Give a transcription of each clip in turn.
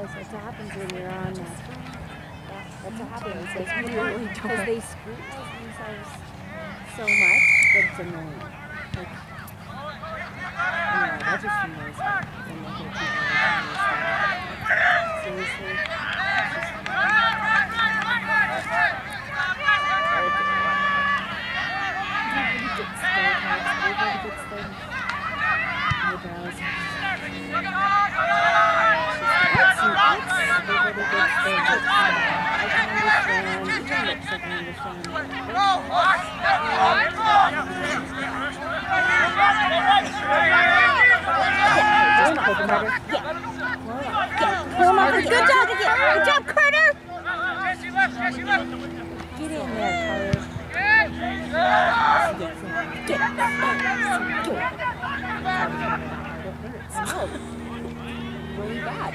Guys, that's what happens when you're on that. That's what happens. Because they scrutinize themselves so much that it's annoying. Like, anyway, that just annoys me when they hear people making these things. Seriously. Everybody gets stereotypes. Everybody gets things. Eyebrows. Good job, Carter! Get in there, Carter. Get really bad.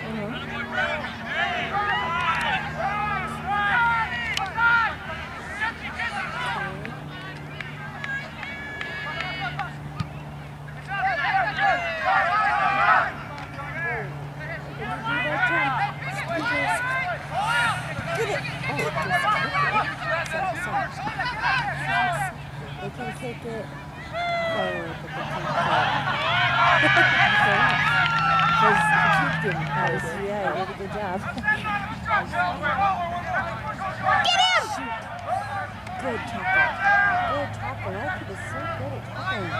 They can kick it forward, but they can't kick it. Because he kicked him. Yeah, he did a good job. Get him! Shoot. Good tackle. Good tackle. That kid is so good at tackling.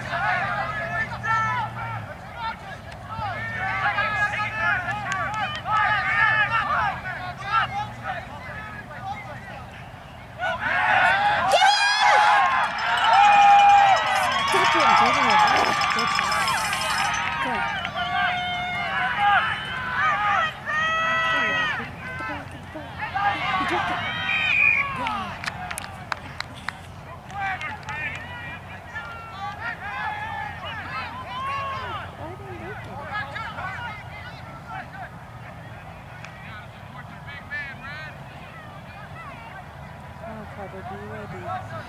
Carter, be ready.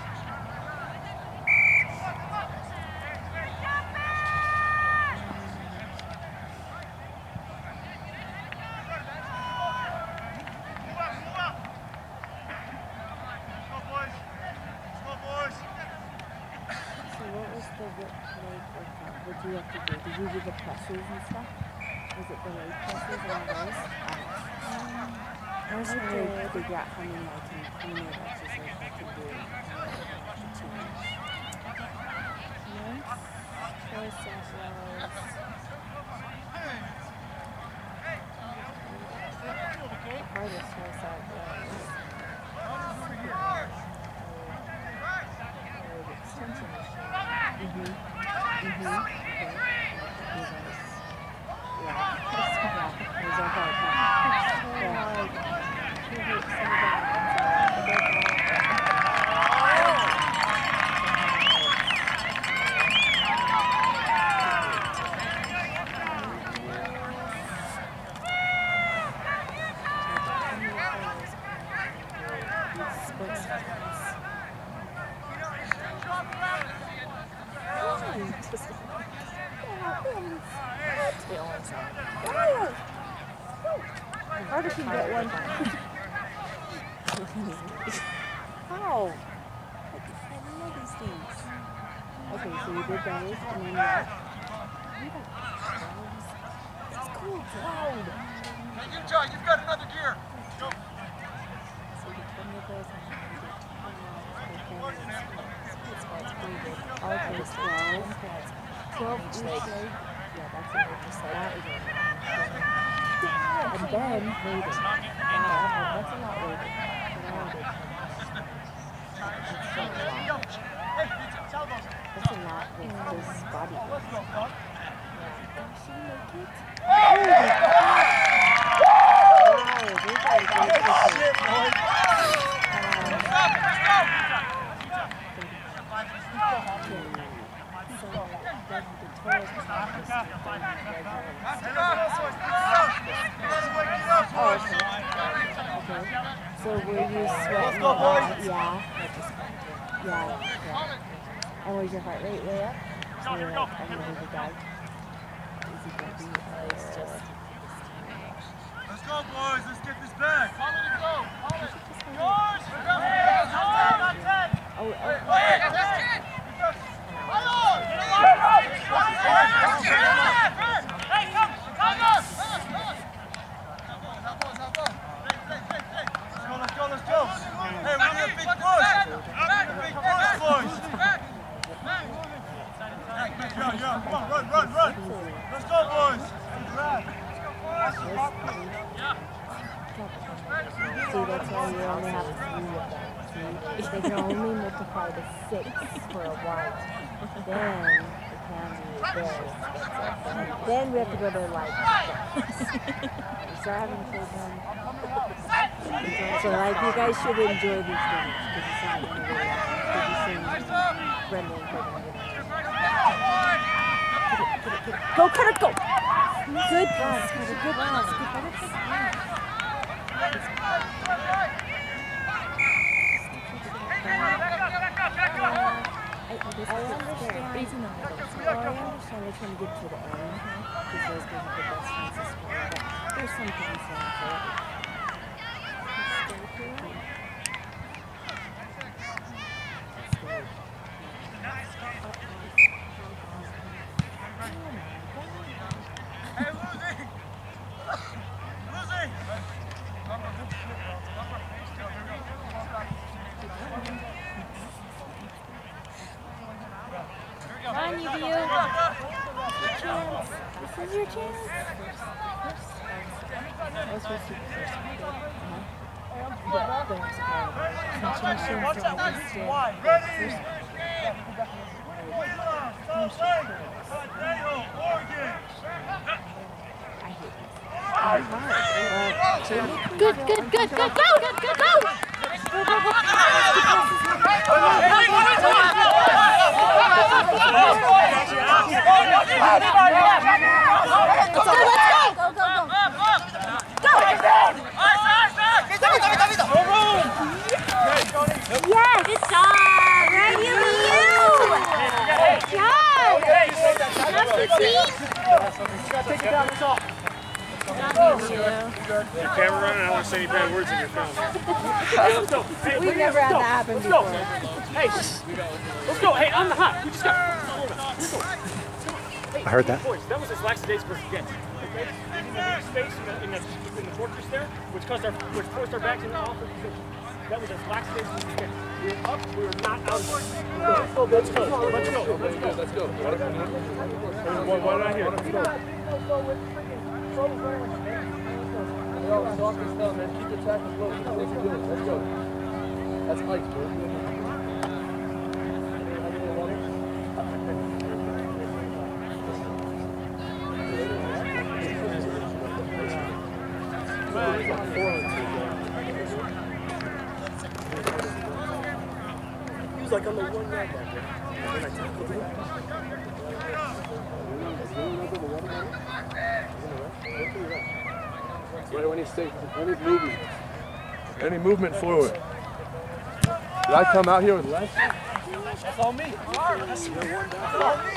The leg workout? What do you have to do? Did you do the presses and stuff? Was it the leg presses and all those? I was trying to figure out how many exercises I can do. Triceps rows. The hardest tricep rows. Extension machine. Okay. Yeah. Those are hard. Carter can get one. How? I don't know these things. Okay, so you did those and then what? It's cool, it's loud. Hey, you, John, you've got another gear. Go. So you put them with those and it's pretty good. Okay, 12 each leg. Yeah, that's it. Just like that. And then weighted. That's a lot weighted. That's a lot with this body weight. Can she make it? Oh my God! Wow, these are good. So were you sweating a lot? Yeah. Yeah. And was your heart rate way up? So you're like, I'm ready to die. Is he going to be? It's just Let's go, boys. Let's get this back. Follow the go. Let's go. Hey, we need a big push. Big push, boys. Yeah. Come on, run. Let's go, boys. See, that's why you only have 3 of them. See, they can only multiply to 6 for a white. Then the candy is very expensive. And then we have to go to like we start having children. So like you guys should enjoy these things because it's not going to be Brenda and Courtney. Go, Cutter, go! Good pass, Cutter, good pass. I understand they're trying to get to the end because those guys have the best chances for it, but there's some things wrong for it. Come on, UVU. This is your chance. I was supposed to be first. But there was a guy. Watch out, ready? Good. Go! Yes! Good job! Right, UVU! Good job! Take it down, that's all. Your camera running, I don't want to say any bad words in your film. Hey, let's go. Hey, We've never had that happen before. Hey, let's go. Hey, on the hot. We just got. Hey, I heard that. Boys, that was his last day's first get. Okay? In the space in the fortress there, which forced our backs in the awful position. That was his last day's first get. We were up, we were not out. Let's go. Why not here? Let's go. Keep the tackle low. Let's go. That's Mike's, bro. He was like on the 1 yard back there. And I tackled him. Right when he's moving. Any movement forward. Did I come out here with less? That's all me. That's all me.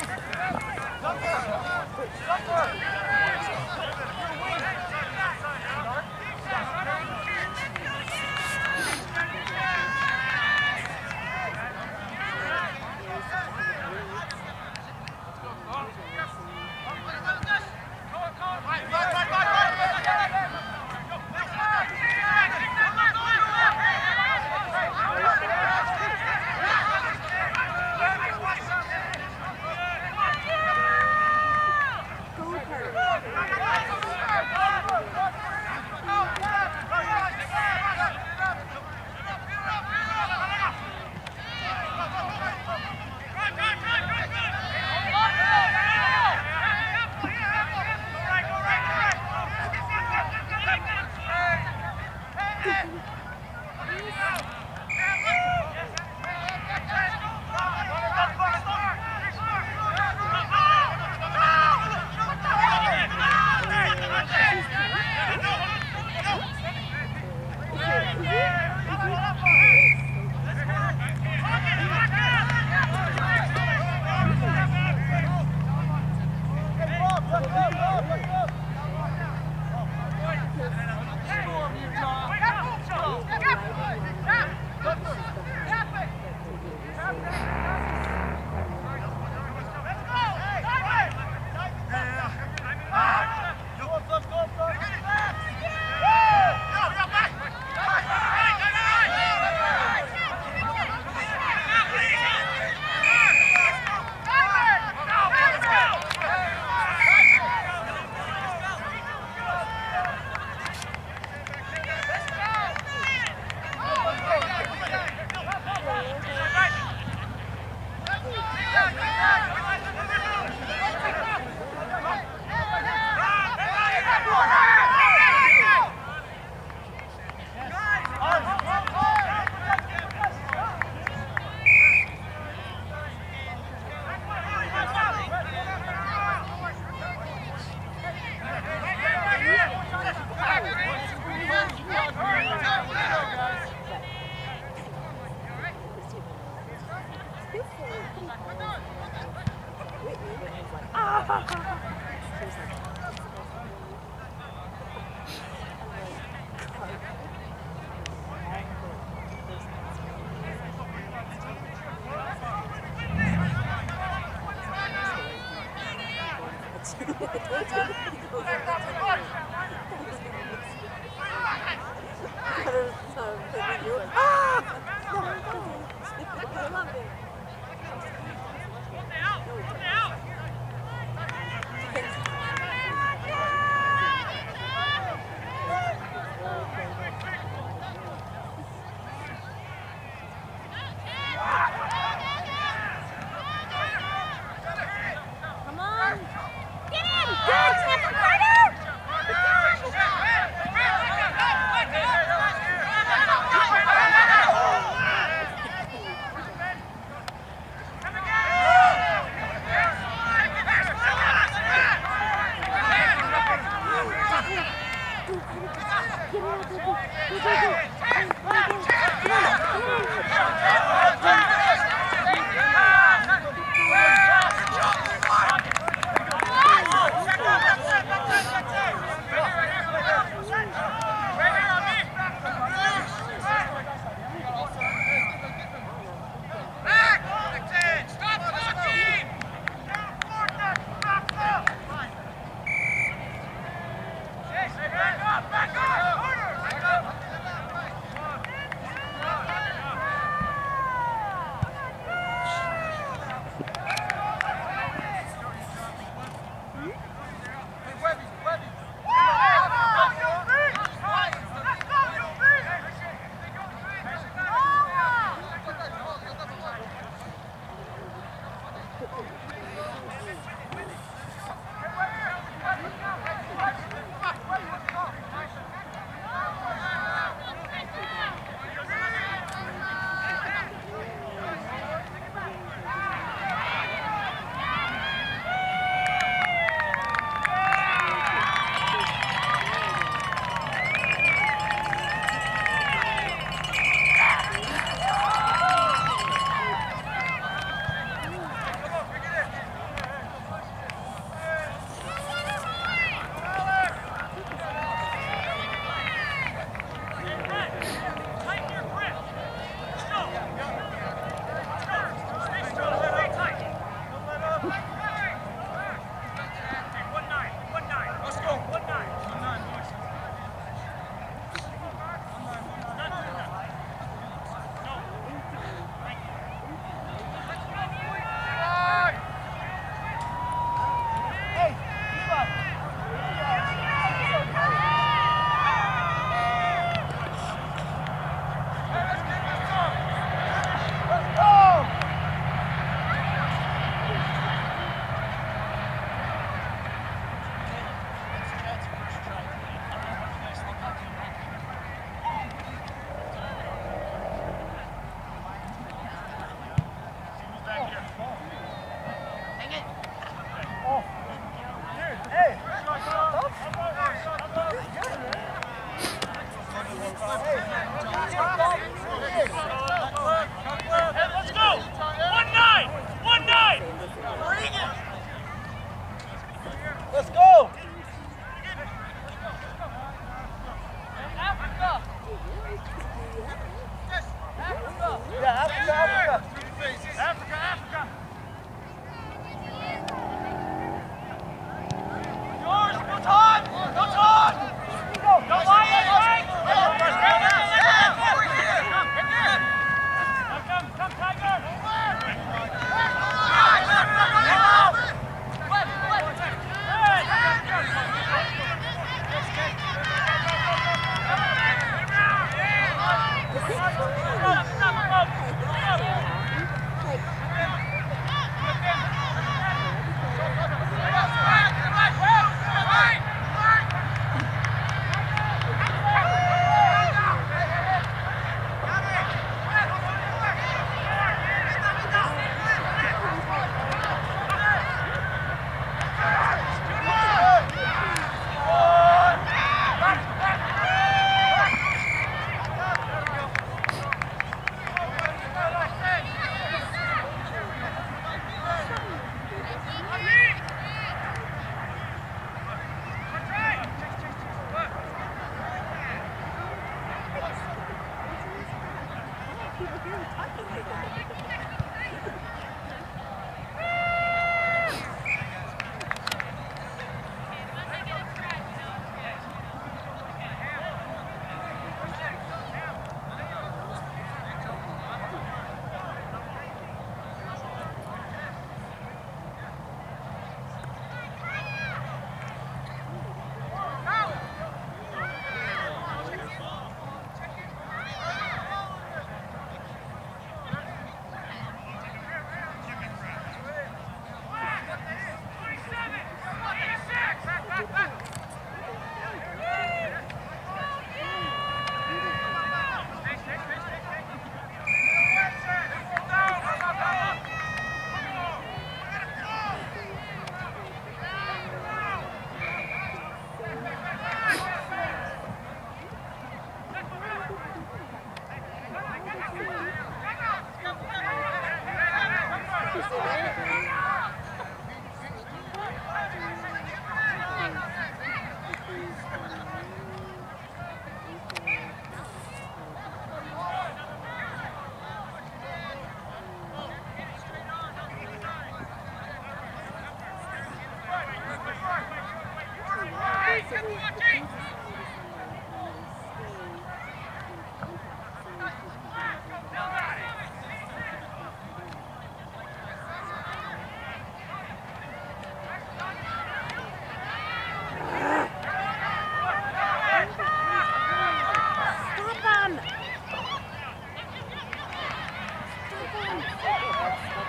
Come on! Get in! Good! Snap from Carter!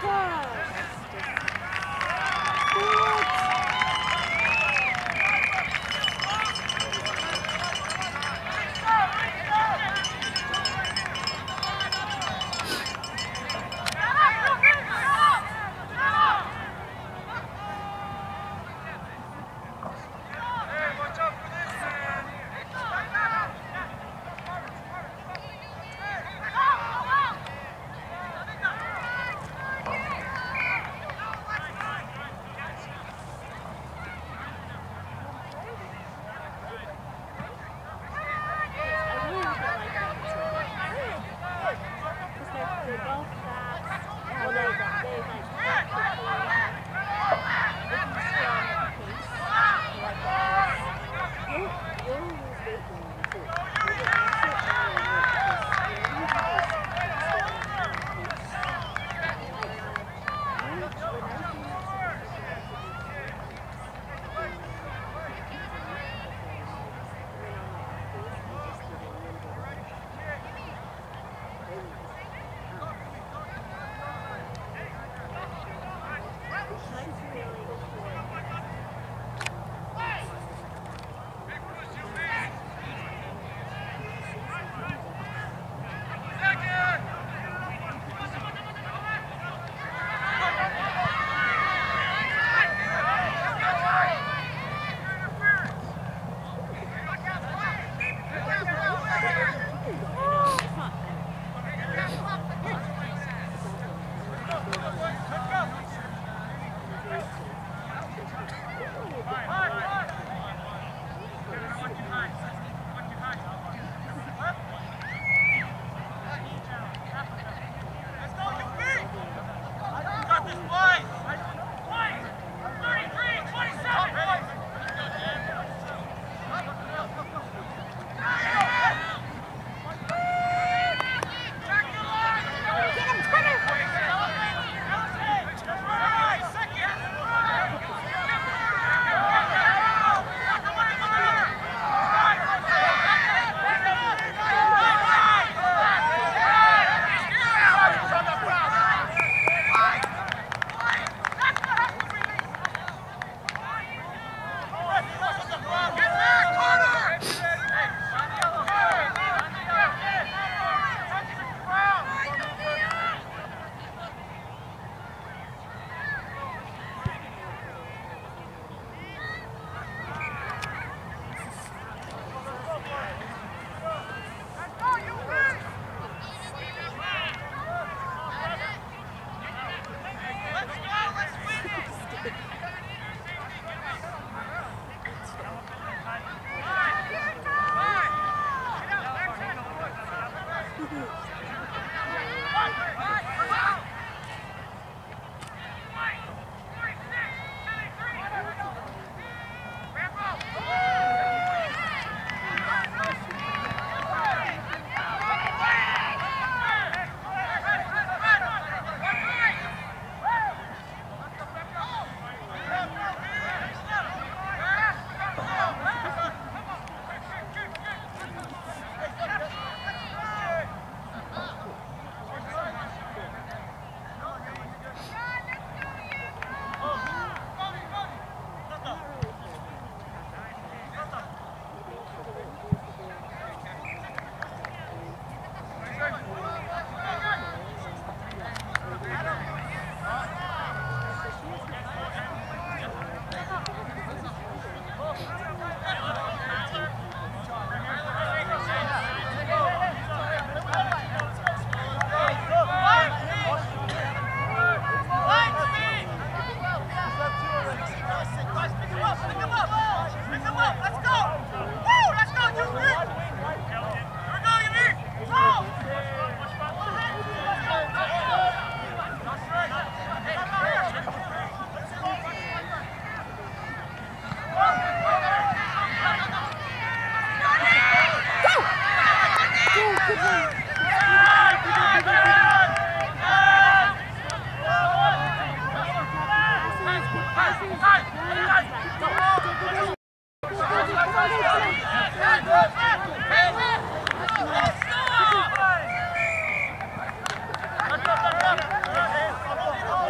Let's go!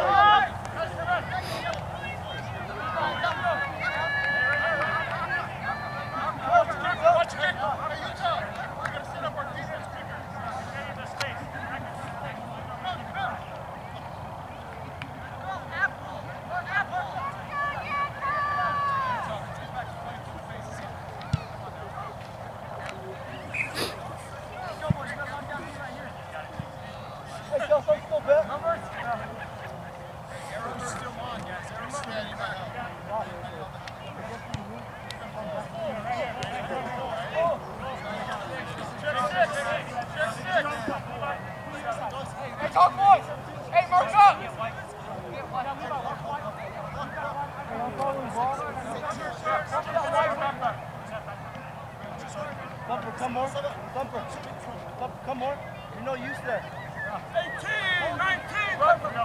use that. 18, 19.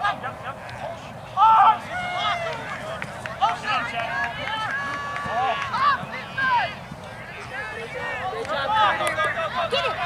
Get it!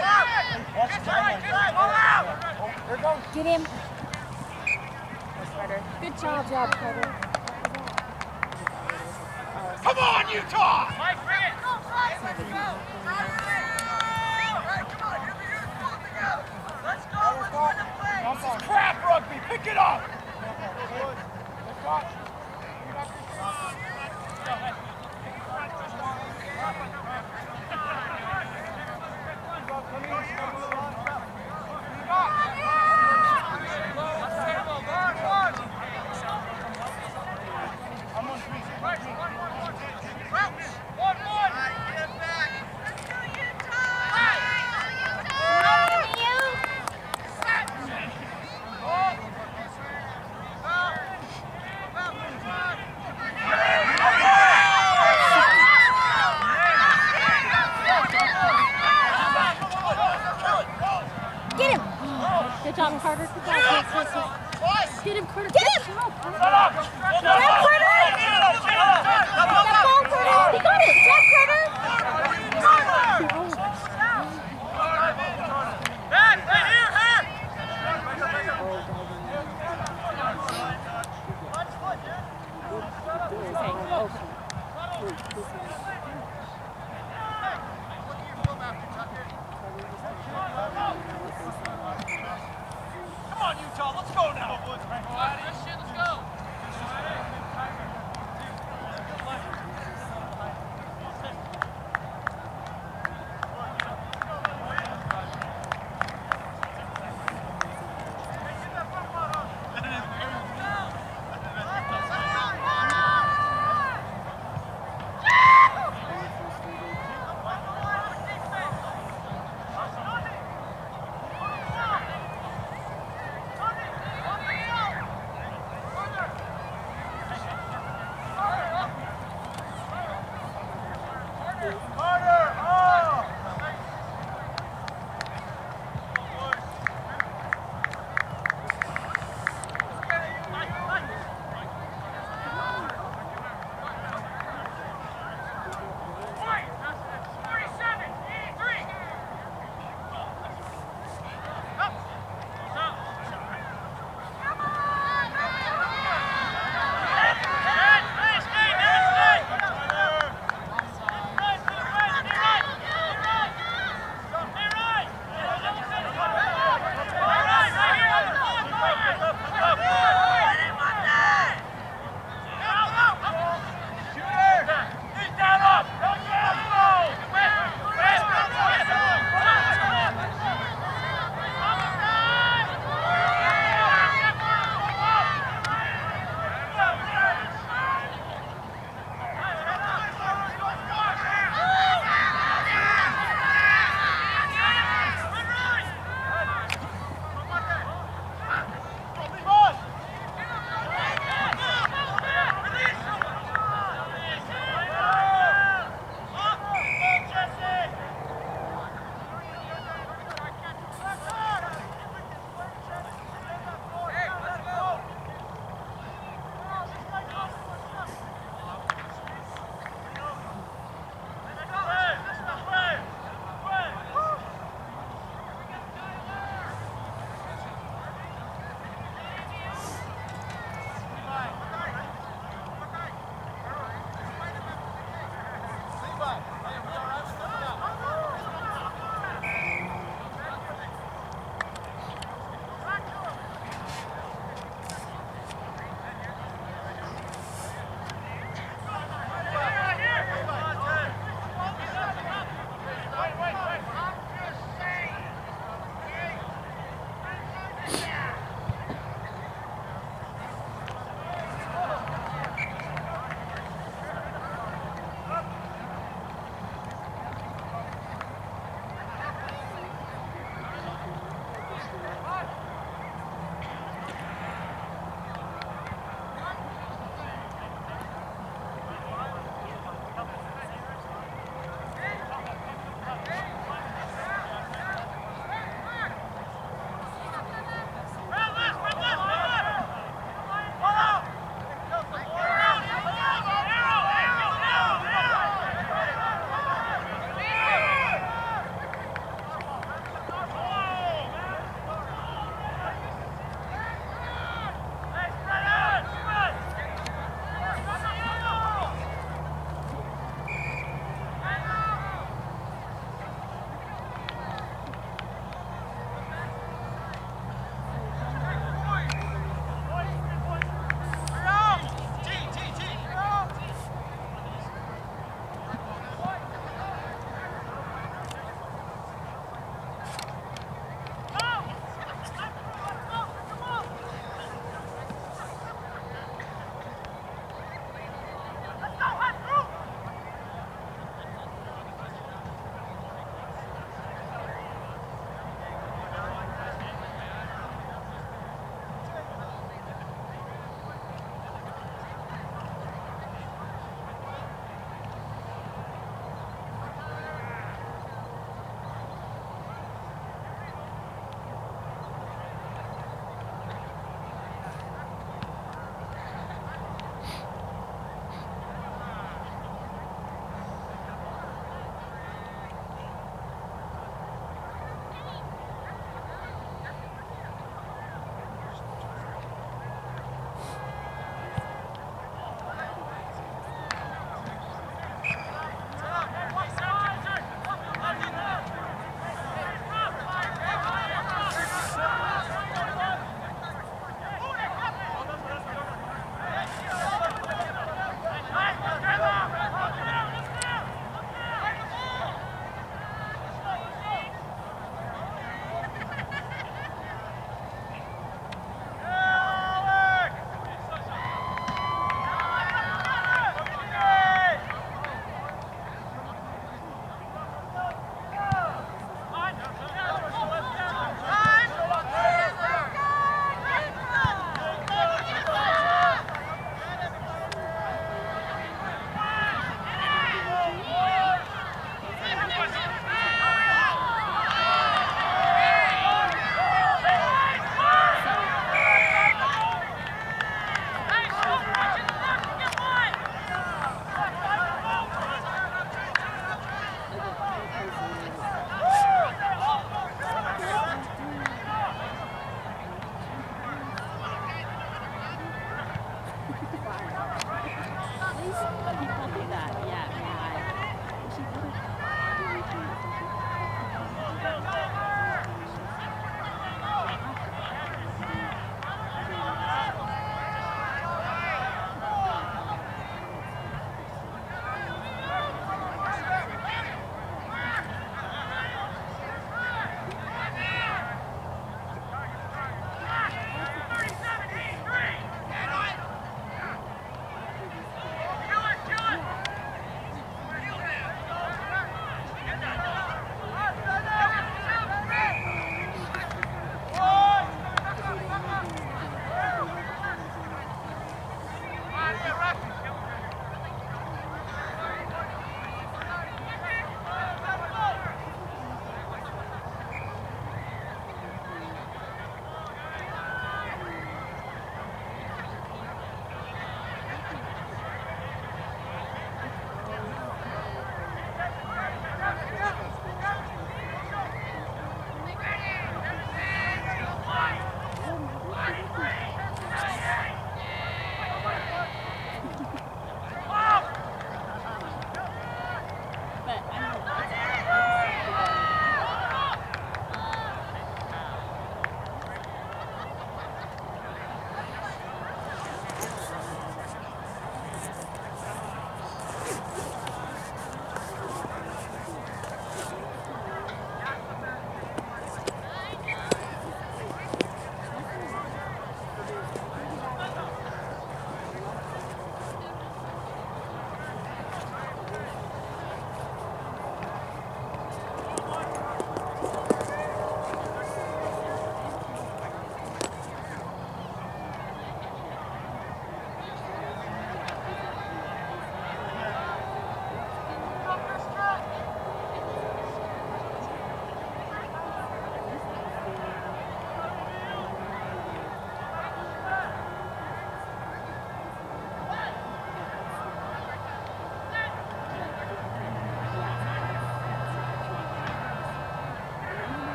Get him. Carter. Good job, Carter. Come on, Utah! Mike, bring it! This is crap rugby. Pick it up. Good job, Carter. Good job. Get him, Carter. Get him! Carter! That ball, Carter! He got it! Jump, Carter! right here, huh? Come on, Utah, let's go now. Let's go.